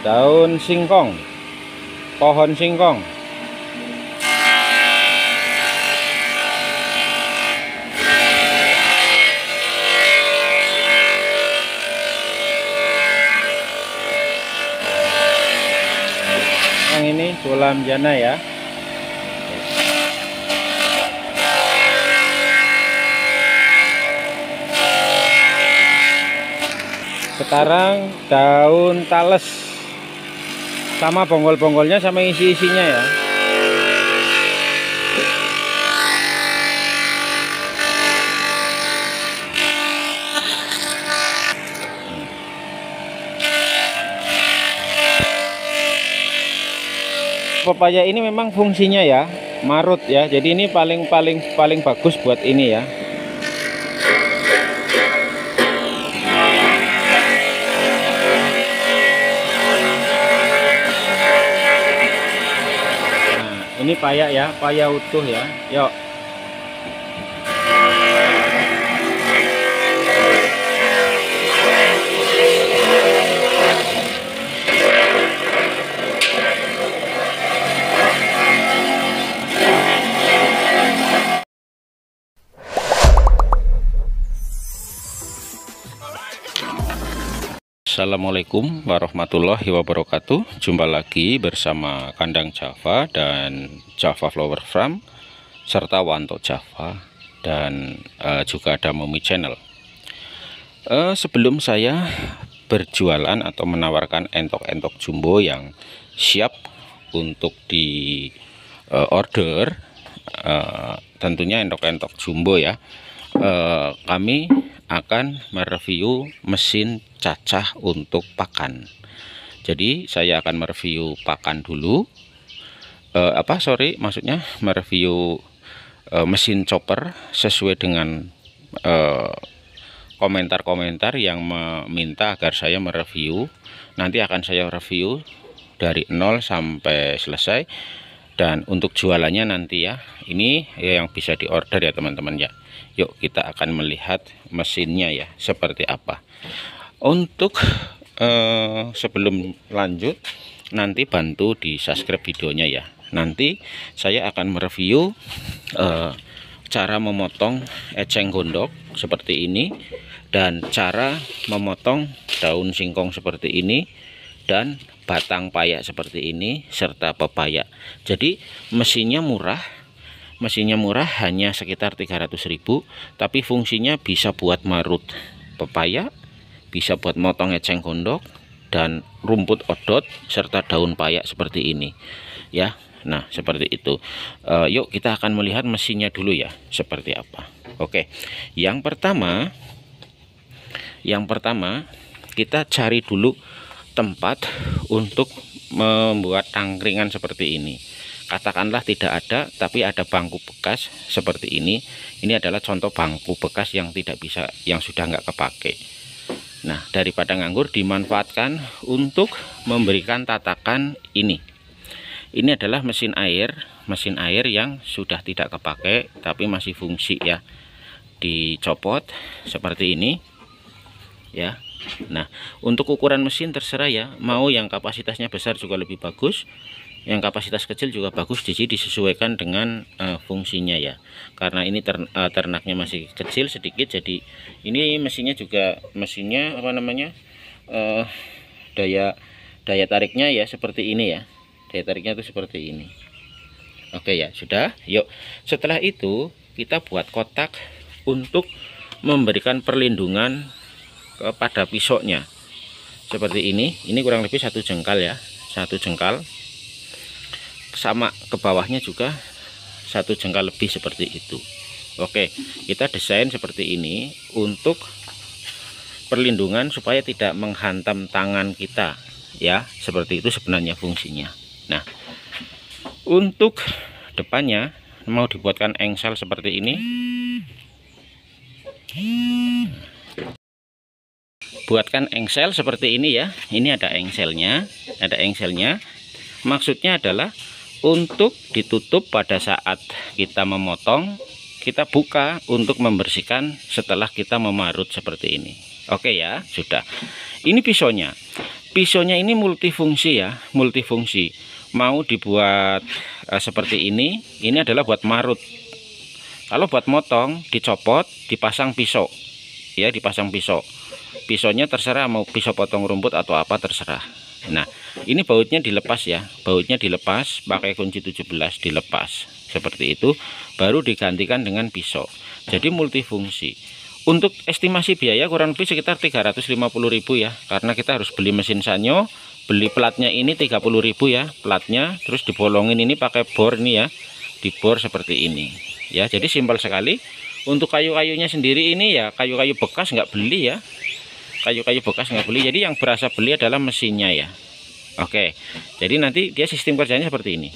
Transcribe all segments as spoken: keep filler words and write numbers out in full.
daun singkong, pohon singkong. Yang ini tulam jana ya. Sekarang daun tales sama bonggol-bonggolnya sama isi-isinya ya. Pepaya ini memang fungsinya ya marut ya. Jadi ini paling paling paling bagus buat ini ya. Ini paya ya, paya utuh ya. Yuk. Assalamualaikum warahmatullahi wabarakatuh. Jumpa lagi bersama Kandang Java dan Java Flower Farm serta Wanto Java dan uh, juga ada Mumi Channel. Uh, sebelum saya berjualan atau menawarkan entok-entok jumbo yang siap untuk di uh, order, uh, tentunya entok-entok jumbo ya, uh, kami akan mereview mesin cacah untuk pakan. Jadi saya akan mereview pakan dulu, uh, apa sorry maksudnya mereview uh, mesin chopper sesuai dengan komentar-komentar uh, yang meminta agar saya mereview. Nanti akan saya review dari nol sampai selesai, dan untuk jualannya nanti ya, ini ya yang bisa diorder ya teman-teman ya. Yuk kita akan melihat mesinnya ya seperti apa. Untuk eh, sebelum lanjut, nanti bantu di subscribe videonya ya. Nanti saya akan mereview eh, cara memotong eceng gondok seperti ini, dan cara memotong daun singkong seperti ini, dan batang paya seperti ini, serta pepaya. Jadi mesinnya murah. Mesinnya murah, hanya sekitar tiga ratus ribu, tapi fungsinya bisa buat marut pepaya, bisa buat motong eceng gondok dan rumput odot serta daun paya seperti ini ya. Nah seperti itu. Uh, yuk kita akan melihat mesinnya dulu ya seperti apa. Oke, yang pertama yang pertama kita cari dulu tempat untuk membuat tangkringan seperti ini. Katakanlah tidak ada, tapi ada bangku bekas seperti ini. Ini adalah contoh bangku bekas yang tidak bisa, yang sudah nggak kepake. Nah, daripada nganggur, dimanfaatkan untuk memberikan tatakan ini. Ini adalah mesin air, mesin air yang sudah tidak kepake tapi masih fungsi ya. Dicopot seperti ini ya. Nah, untuk ukuran mesin terserah ya, mau yang kapasitasnya besar juga lebih bagus, yang kapasitas kecil juga bagus. Jadi disesuaikan dengan uh, fungsinya ya, karena ini ter, uh, ternaknya masih kecil sedikit. Jadi ini mesinnya juga, mesinnya apa namanya, uh, daya daya tariknya ya seperti ini ya, daya tariknya itu seperti ini. Oke ya sudah. Yuk setelah itu kita buat kotak untuk memberikan perlindungan kepada pisoknya seperti ini. Ini kurang lebih satu jengkal ya, satu jengkal, sama ke bawahnya juga satu jengkal lebih seperti itu. Oke, kita desain seperti ini untuk perlindungan supaya tidak menghantam tangan kita ya, seperti itu sebenarnya fungsinya. Nah, untuk depannya mau dibuatkan engsel seperti ini. Buatkan engsel seperti ini ya. Ini ada engselnya, ada engselnya. Maksudnya adalah untuk ditutup pada saat kita memotong, kita buka untuk membersihkan setelah kita memarut seperti ini. Oke ya, sudah. Ini pisaunya. pisaunya ini multifungsi ya, multifungsi. Mau dibuat uh, seperti ini, ini adalah buat marut. Kalau buat motong, dicopot, dipasang pisau. Ya, dipasang pisau. Pisaunya terserah mau pisau potong rumput atau apa terserah. Nah, ini bautnya dilepas ya. Bautnya dilepas, pakai kunci tujuh belas dilepas. Seperti itu, baru digantikan dengan pisau. Jadi multifungsi. Untuk estimasi biaya kurang lebih sekitar tiga ratus lima puluh ribu ya. Karena kita harus beli mesin sanyo, beli platnya ini tiga puluh ribu ya, platnya. Terus dibolongin ini pakai bor ini ya. Dibor seperti ini. Ya, jadi simpel sekali. Untuk kayu-kayunya sendiri ini ya kayu-kayu bekas nggak beli ya, kayu-kayu bekas nggak beli. Jadi yang berasa beli adalah mesinnya ya. Oke, jadi nanti dia sistem kerjanya seperti ini,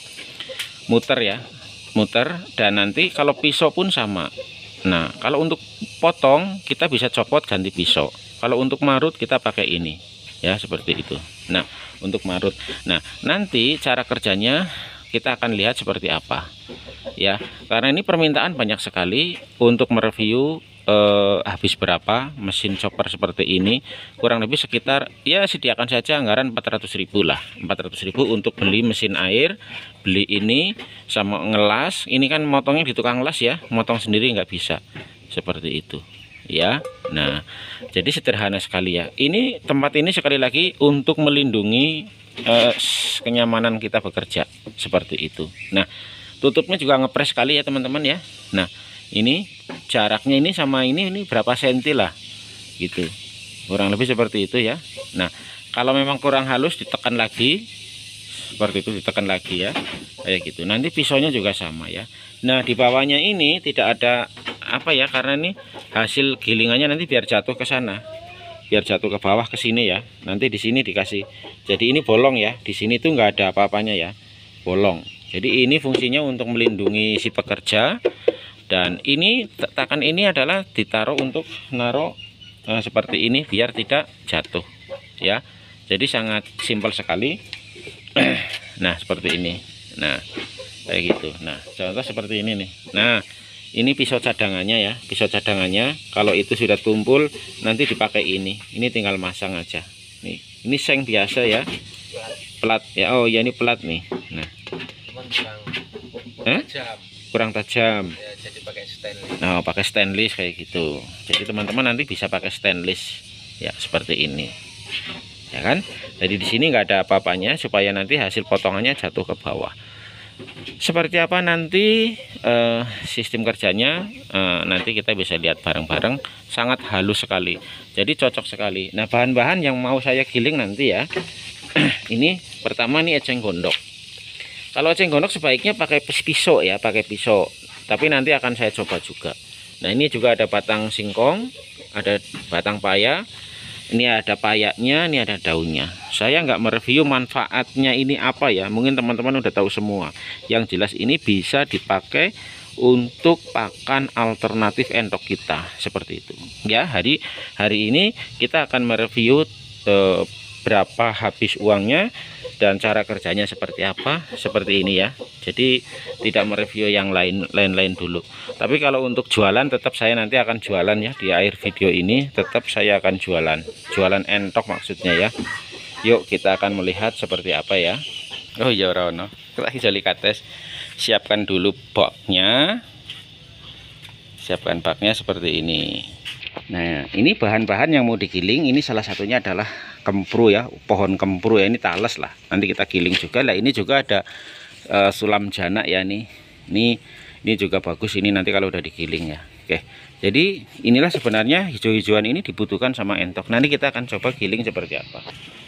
muter ya, muter. Dan nanti kalau pisau pun sama. Nah, kalau untuk potong kita bisa copot ganti pisau. Kalau untuk marut kita pakai ini ya, seperti itu. Nah, untuk marut, nah nanti cara kerjanya kita akan lihat seperti apa ya, karena ini permintaan banyak sekali untuk mereview eh, habis berapa mesin chopper seperti ini. Kurang lebih sekitar ya, sediakan saja anggaran empat ratus ribu lah, empat ratus ribu untuk beli mesin air, beli ini sama ngelas. Ini kan motongnya di tukang las ya, motong sendiri nggak bisa, seperti itu ya. Nah, jadi sederhana sekali ya. Ini tempat ini sekali lagi untuk melindungi eh, kenyamanan kita bekerja, seperti itu. Nah, tutupnya juga ngepres sekali ya teman-teman ya. Nah, ini jaraknya ini sama ini ini berapa senti lah gitu, kurang lebih seperti itu ya. Nah, kalau memang kurang halus ditekan lagi, seperti itu, ditekan lagi ya, kayak gitu. Nanti pisaunya juga sama ya. Nah, di bawahnya ini tidak ada apa ya, karena ini hasil gilingannya nanti biar jatuh ke sana, biar jatuh ke bawah ke sini ya. Nanti di sini dikasih, jadi ini bolong ya, di sini tuh nggak ada apa-apanya ya, bolong. Jadi ini fungsinya untuk melindungi si pekerja. Dan ini tetakan ini adalah ditaruh untuk naruh eh, seperti ini biar tidak jatuh ya. Jadi sangat simpel sekali. Nah, seperti ini. Nah, kayak gitu. Nah, contoh seperti ini nih. Nah, ini pisau cadangannya ya, pisau cadangannya. Kalau itu sudah tumpul nanti dipakai ini. Ini tinggal masang aja. Nih, ini seng biasa ya. Plat ya. Oh, ya ini plat nih. Nah. Eh? Kurang tajam ya, jadi pakai stainless. Nah, pakai stainless kayak gitu. Jadi teman-teman nanti bisa pakai stainless ya, seperti ini ya kan. Jadi di sini nggak ada apa-apanya supaya nanti hasil potongannya jatuh ke bawah. Seperti apa nanti eh, sistem kerjanya eh, nanti kita bisa lihat bareng-bareng. Sangat halus sekali, jadi cocok sekali. Nah, bahan-bahan yang mau saya giling nanti ya, ini pertama nih eceng gondok. Kalau eceng gondok sebaiknya pakai pisau ya, pakai pisau. Tapi nanti akan saya coba juga. Nah, ini juga ada batang singkong, ada batang paya. Ini ada payaknya, ini ada daunnya. Saya nggak mereview manfaatnya ini apa ya. Mungkin teman-teman udah tahu semua. Yang jelas ini bisa dipakai untuk pakan alternatif entok kita, seperti itu. Ya, hari hari ini kita akan mereview eh, berapa habis uangnya dan cara kerjanya seperti apa, seperti ini ya. Jadi tidak mereview yang lain lain-lain dulu. Tapi kalau untuk jualan tetap saya nanti akan jualan ya, di akhir video ini tetap saya akan jualan jualan entok maksudnya ya. Yuk kita akan melihat seperti apa ya. Oh iya Rono, kita jali kates. Siapkan dulu baknya, siapkan baknya seperti ini. Nah, ini bahan-bahan yang mau digiling. Ini salah satunya adalah kempru ya, pohon kempru ya, ini talas lah, nanti kita giling juga lah. Ini juga ada uh, sulam jana ya, nih ini ini juga bagus ini nanti kalau udah digiling ya. Oke, jadi inilah sebenarnya hijau-hijauan ini dibutuhkan sama entok. Nanti kita akan coba giling seperti apa.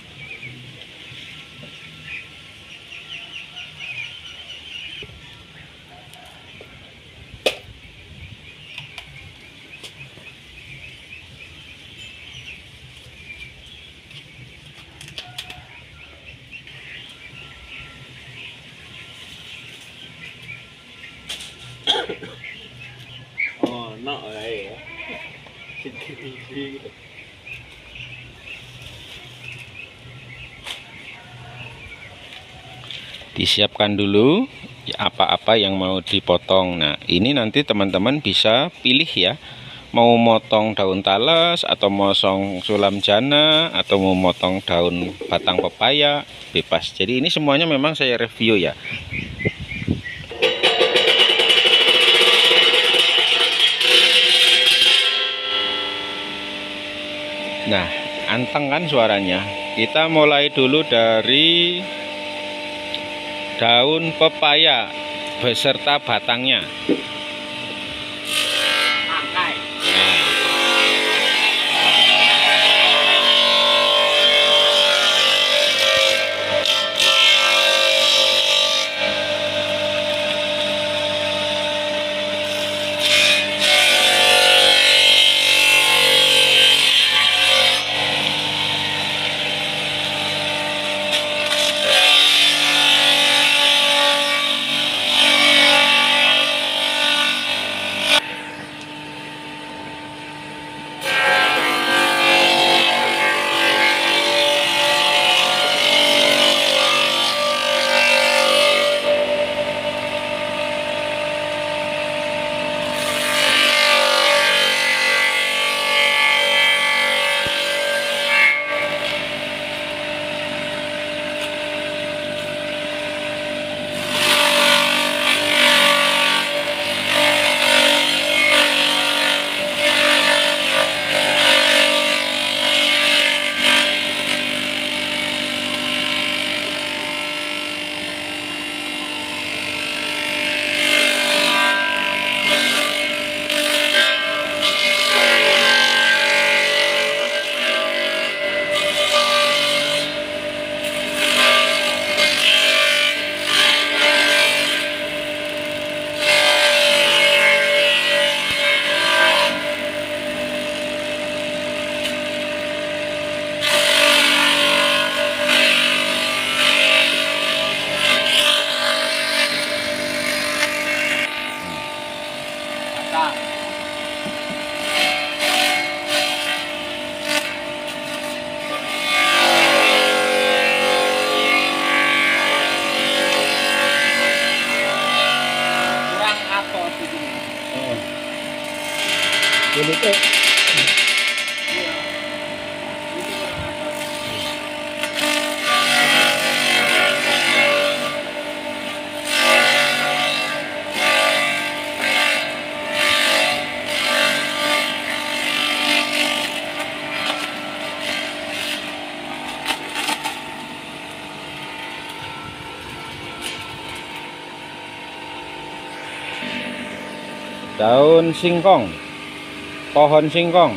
Oh, no, ya. Disiapkan dulu apa-apa yang mau dipotong. Nah, ini nanti teman-teman bisa pilih ya, mau motong daun tales atau motong sulam jana atau mau motong daun batang pepaya bebas. Jadi ini semuanya memang saya review ya. Nah, anteng kan suaranya. Kita mulai dulu dari daun pepaya beserta batangnya. Dulu tuh daun singkong, pohon singkong.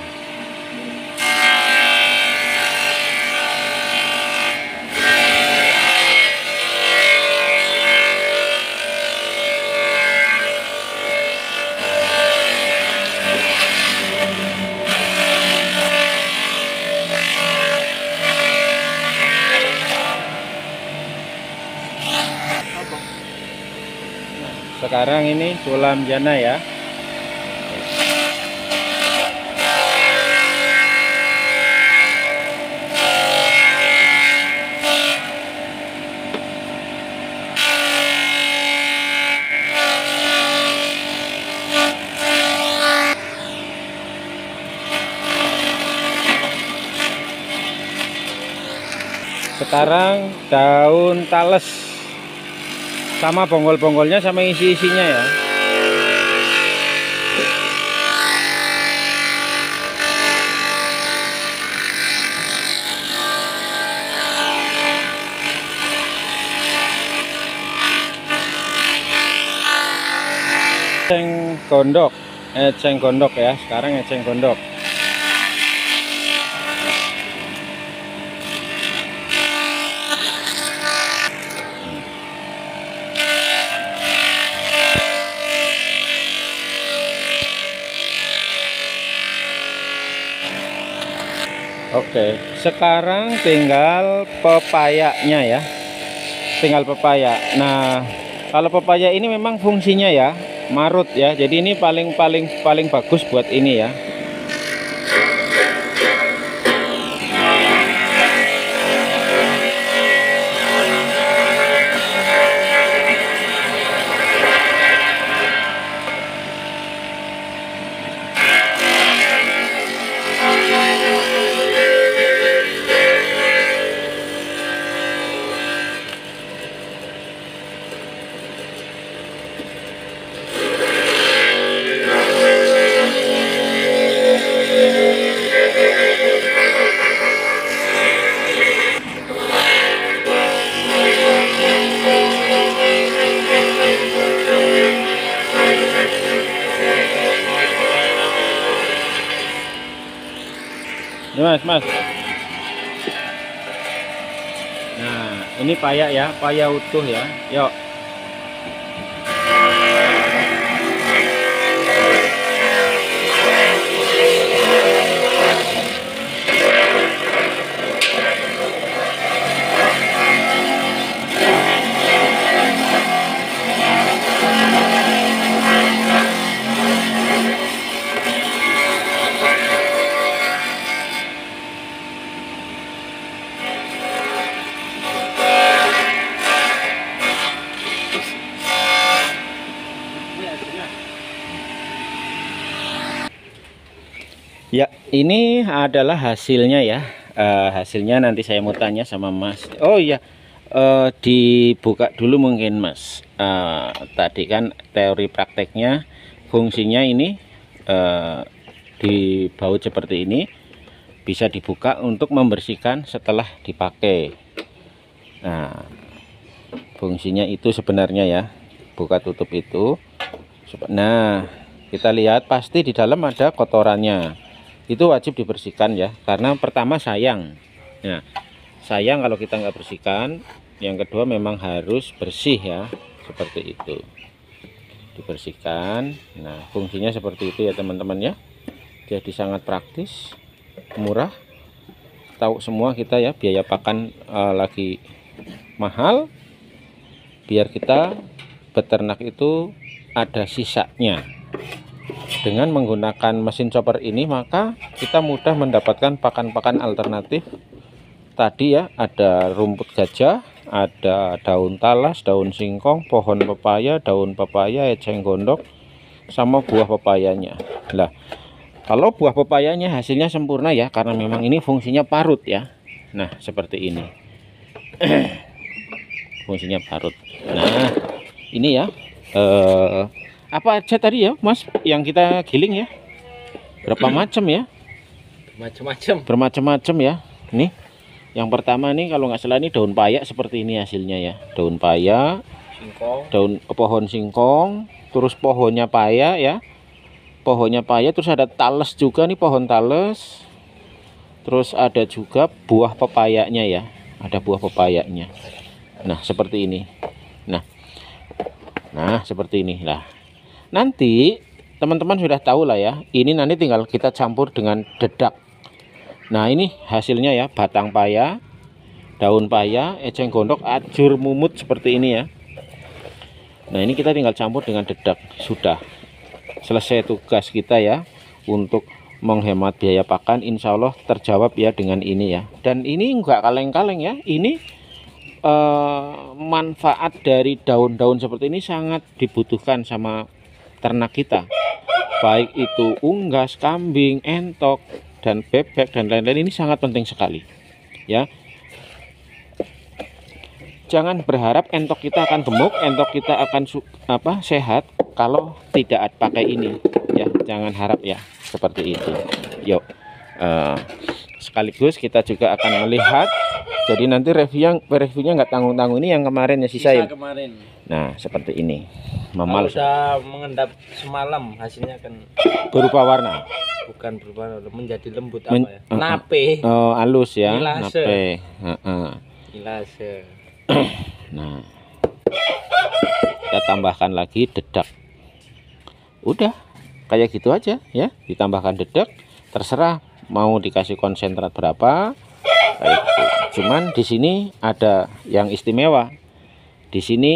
Sekarang ini sulam jana ya. Sekarang daun tales sama bonggol-bonggolnya sama isi-isinya ya. Eceng gondok, eceng gondok ya. Sekarang eceng gondok. Oke, sekarang tinggal pepayanya ya. Tinggal pepaya. Nah, kalau pepaya ini memang fungsinya ya marut ya. Jadi ini paling paling paling bagus buat ini ya. mas mas. Nah ini paya ya, paya utuh ya. Yuk. Ya, ini adalah hasilnya ya. Uh, hasilnya nanti saya mau tanya sama Mas. Oh iya, uh, dibuka dulu mungkin Mas. Uh, tadi kan teori prakteknya, fungsinya ini uh, di baut seperti ini bisa dibuka untuk membersihkan setelah dipakai. Nah, fungsinya itu sebenarnya ya, buka tutup itu. Nah, kita lihat pasti di dalam ada kotorannya. Itu wajib dibersihkan ya, karena pertama sayang. Nah, sayang kalau kita nggak bersihkan. Yang kedua memang harus bersih ya, seperti itu, dibersihkan. Nah, fungsinya seperti itu ya teman-teman ya. Jadi sangat praktis, murah. Tahu semua kita ya, biaya pakan uh, lagi mahal. Biar kita beternak itu ada sisanya. Dengan menggunakan mesin chopper ini maka kita mudah mendapatkan pakan-pakan alternatif. Tadi ya ada rumput gajah, ada daun talas, daun singkong, pohon pepaya, daun pepaya, eceng gondok, sama buah pepayanya. Lah, kalau buah pepayanya hasilnya sempurna ya, karena memang ini fungsinya parut ya. Nah, seperti ini. Fungsinya parut. Nah, ini ya. Eh apa aja tadi ya Mas yang kita giling ya, berapa macam ya, macam-macam bermacam-macam ya. Nih yang pertama nih kalau nggak salah ini daun paya seperti ini hasilnya ya, daun paya, singkong, daun pohon singkong, terus pohonnya paya ya, pohonnya paya, terus ada tales juga nih, pohon tales, terus ada juga buah pepayanya ya, ada buah pepayanya. Nah seperti ini. Nah nah seperti ini lah. Nanti teman-teman sudah tahu lah ya, ini nanti tinggal kita campur dengan dedak. Nah ini hasilnya ya, batang paya, daun paya, eceng gondok, ajur mumut seperti ini ya. Nah ini kita tinggal campur dengan dedak. Sudah selesai tugas kita ya, untuk menghemat biaya pakan. Insya Allah terjawab ya dengan ini ya. Dan ini enggak kaleng-kaleng ya, ini eh, manfaat dari daun-daun seperti ini sangat dibutuhkan sama ternak kita, baik itu unggas, kambing, entok, dan bebek dan lain-lain. Ini sangat penting sekali ya. Jangan berharap entok kita akan gemuk, entok kita akan apa sehat kalau tidak pakai ini ya, jangan harap ya seperti itu. Yuk uh, sekaligus kita juga akan melihat, jadi nanti review yang reviewnya nggak tanggung-tanggung. Ini yang kemarin ya sisain. Sisa kemarin. Nah seperti ini. Memal sudah mengendap semalam hasilnya kan berupa warna, bukan berubah menjadi lembut apa Men, ya, uh, nape oh halus ya, Nilase. nape uh, uh. Nilase. Nah kita tambahkan lagi dedak. Udah kayak gitu aja ya, ditambahkan dedak, terserah mau dikasih konsentrat berapa kayak gitu. Cuman di sini ada yang istimewa, di sini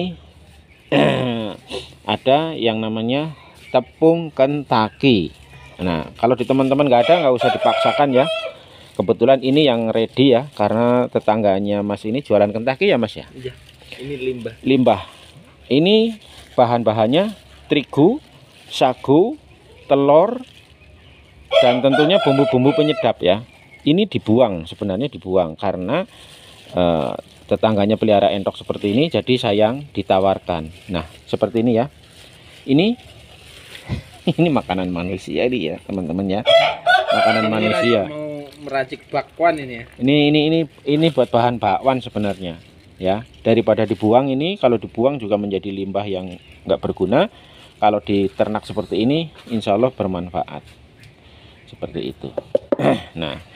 ada yang namanya tepung kentaki. Nah kalau di teman-teman nggak ada, nggak usah dipaksakan ya. Kebetulan ini yang ready ya, karena tetangganya Mas ini jualan kentaki ya Mas ya. Iya, ini limbah. Limbah. Ini bahan-bahannya terigu, sagu, telur, dan tentunya bumbu-bumbu penyedap ya. Ini dibuang, sebenarnya dibuang karena eh, tetangganya pelihara entok seperti ini, jadi sayang ditawarkan. Nah seperti ini ya. Ini ini makanan manusia ini ya teman-teman ya, makanan ini manusia. Mau meracik bakwan ini ya. Ini ini ini ini buat bahan bakwan sebenarnya ya. Daripada dibuang, ini kalau dibuang juga menjadi limbah yang nggak berguna. Kalau di ternak seperti ini insya Allah bermanfaat seperti itu. Nah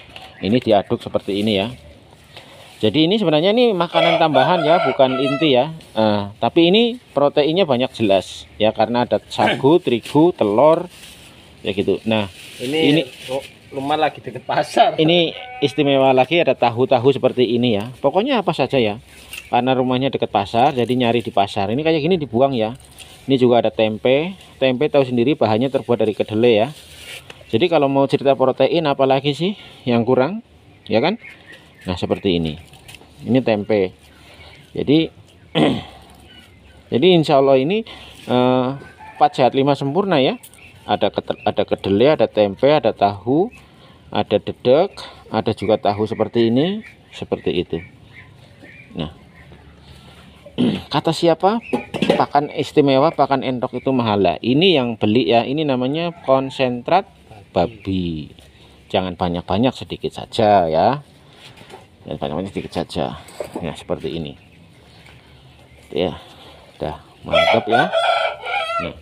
ini diaduk seperti ini ya. Jadi ini sebenarnya ini makanan tambahan ya, bukan inti ya. Nah, tapi ini proteinnya banyak jelas ya, karena ada sagu, terigu, telur ya gitu. Nah, Ini, ini rumah lagi deket pasar. ini istimewa lagi, ada tahu-tahu seperti ini ya. Pokoknya apa saja ya. Karena rumahnya dekat pasar, jadi nyari di pasar. Ini kayak gini dibuang ya. Ini juga ada tempe. Tempe tahu sendiri bahannya terbuat dari kedelai ya. Jadi kalau mau cerita protein apalagi sih yang kurang, ya kan? Nah, seperti ini. Ini tempe. Jadi jadi insya Allah ini eh, empat sehat lima sempurna ya. Ada ada kedelai, ada tempe, ada tahu, ada dedek, ada juga tahu seperti ini, seperti itu. Nah, kata siapa? Pakan istimewa, pakan entok itu mahal lah. Ini yang beli ya, ini namanya konsentrat babi. Jangan banyak-banyak, sedikit saja ya. Dan banyak-banyak sedikit saja. Ya, seperti ini. Ya, udah mantap ya. Nah,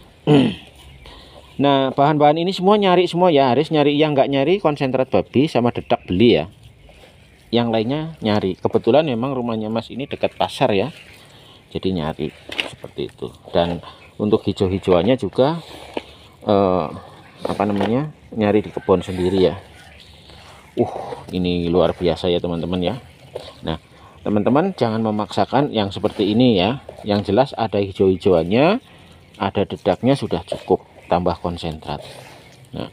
nah bahan-bahan ini semua nyari semua ya, harus nyari. Yang nggak nyari konsentrat babi sama dedak beli ya. Yang lainnya nyari. Kebetulan memang rumahnya Mas ini dekat pasar ya. Jadi nyari seperti itu. Dan untuk hijau-hijauannya juga eh, apa namanya, nyari di kebun sendiri ya. Uh, ini luar biasa ya teman-teman ya. Nah, teman-teman jangan memaksakan yang seperti ini ya. Yang jelas ada hijau-hijauannya, ada dedaknya sudah cukup, tambah konsentrat. Nah,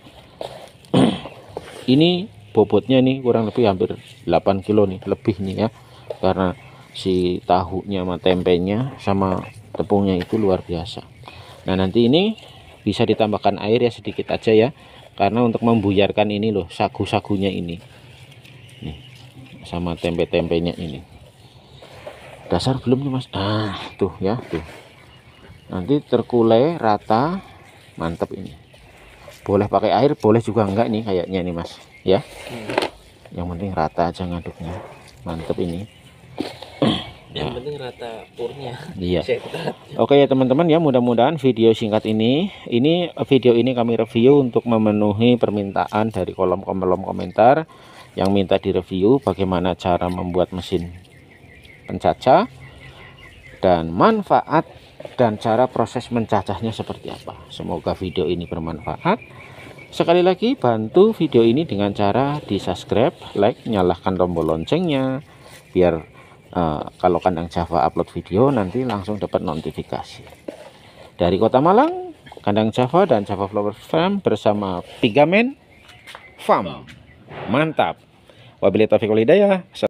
ini bobotnya nih kurang lebih hampir delapan kilo nih, lebih nih ya. Karena si tahunya sama tempenya sama tepungnya itu luar biasa. Nah, nanti ini bisa ditambahkan air ya sedikit aja ya. Karena untuk membuyarkan ini loh, sagu-sagunya ini. Nih, sama tempe-tempenya ini. Dasar belum nih Mas. Ah, tuh ya, tuh. Nanti terkulai rata, mantap ini. Boleh pakai air, boleh juga enggak nih kayaknya nih Mas, ya. Yang penting rata aja ngaduknya. Mantap ini. Yang penting rata purnya. Iya. Oke ya teman-teman ya, mudah-mudahan video singkat ini ini video ini kami review untuk memenuhi permintaan dari kolom kolom komentar yang minta direview bagaimana cara membuat mesin pencacah dan manfaat dan cara proses mencacahnya seperti apa. Semoga video ini bermanfaat. Sekali lagi bantu video ini dengan cara di subscribe, like, nyalakan tombol loncengnya biar Uh, kalau Kandang Java upload video nanti langsung dapat notifikasi. Dari Kota Malang, Kandang Java dan Java Flower Farm bersama Pigamen Farm. Mantap. Wabillahi taufiq wal hidayah.